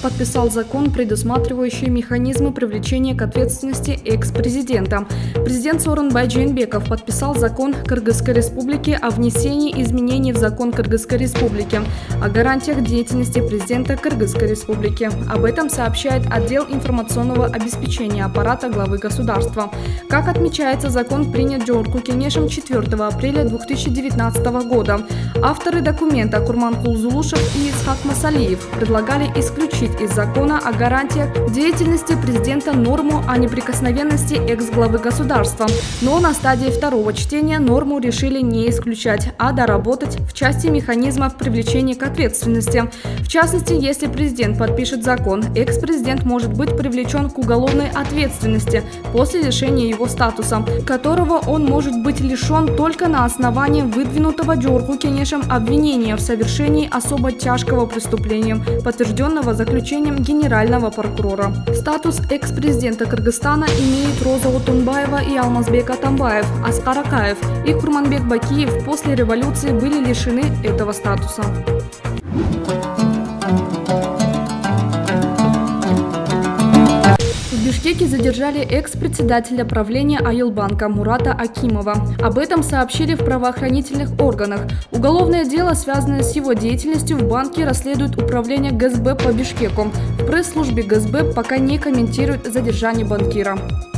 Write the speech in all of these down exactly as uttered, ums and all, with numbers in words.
подписал закон, предусматривающий механизмы привлечения к ответственности экс-президента. Президент Сооронбай Жээнбеков подписал закон Кыргызской Республики о внесении изменений в закон Кыргызской Республики о гарантиях деятельности президента Кыргызской Республики. Об этом сообщает отдел информационного обеспечения аппарата главы государства. Как отмечается, закон принят Жогорку кеңешим четвёртого апреля две тысячи девятнадцатого года. Авторы документа Курманкул Зулушев и Исхак Масалиев предлагали исключить из закона о гарантиях деятельности президента норму о неприкосновенности экс-главы государства. Но на стадии второго чтения норму решили не исключать, а доработать в части механизмов привлечения к ответственности. В частности, если президент подпишет закон, экс-президент может быть привлечен к уголовной ответственности после лишения его статуса, которого он может быть лишен только на основании выдвинутого Жогорку кеңешим обвинения в совершении особо тяжкого преступления, подтвержденного заключением генерального прокурора. Статус экс-президента Кыргызстана имеют Роза Отунбаева и Алмазбек Атамбаев, Аскар Акаев и Курманбек Бакиев после революции были лишены этого статуса. В Бишкеке задержали экс-председателя правления Айылбанка Мурата Акимова. Об этом сообщили в правоохранительных органах. Уголовное дело, связанное с его деятельностью в банке, расследует управление ГСБ по Бишкеку. В пресс-службе ГСБ пока не комментируют задержание банкира.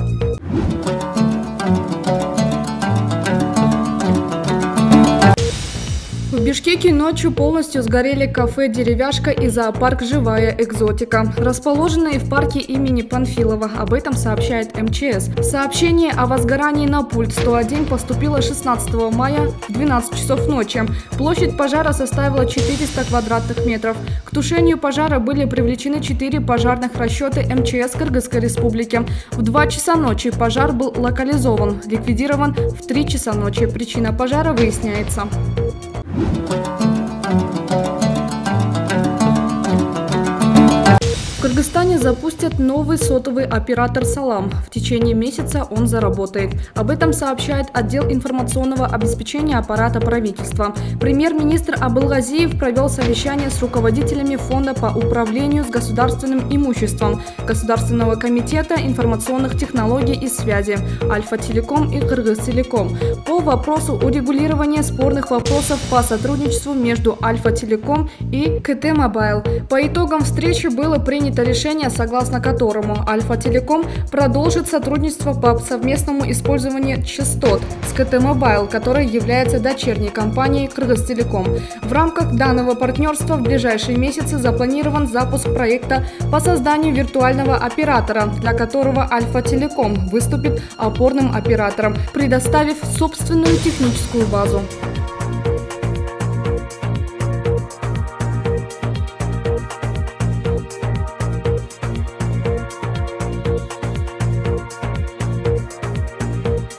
В Бишкеке ночью полностью сгорели кафе «Деревяшка» и зоопарк «Живая экзотика», расположенные в парке имени Панфилова. Об этом сообщает эм че эс. Сообщение о возгорании на пульт сто один поступило шестнадцатого мая в двенадцать часов ночи. Площадь пожара составила четыреста квадратных метров. К тушению пожара были привлечены четыре пожарных расчета эм че эс Кыргызской Республики. В два часа ночи пожар был локализован, ликвидирован в три часа ночи. Причина пожара выясняется. В Кыргызстане запустят новый сотовый оператор «Салам». В течение месяца он заработает. Об этом сообщает отдел информационного обеспечения аппарата правительства. Премьер-министр Абылгазиев провел совещание с руководителями Фонда по управлению с государственным имуществом, Государственного комитета информационных технологий и связи, Альфа-Телеком и Кыргыз-Телеком по вопросу урегулирования спорных вопросов по сотрудничеству между Альфа-Телеком и ка тэ Мобайл. По итогам встречи было принято решение, согласно которому Альфа-Телеком продолжит сотрудничество по совместному использованию частот с ка тэ Мобайл, которая является дочерней компанией Кыргыз-Телеком. В рамках данного партнерства в ближайшие месяцы запланирован запуск проекта по созданию виртуального оператора, для которого Альфа-Телеком выступит опорным оператором, предоставив собственную техническую базу.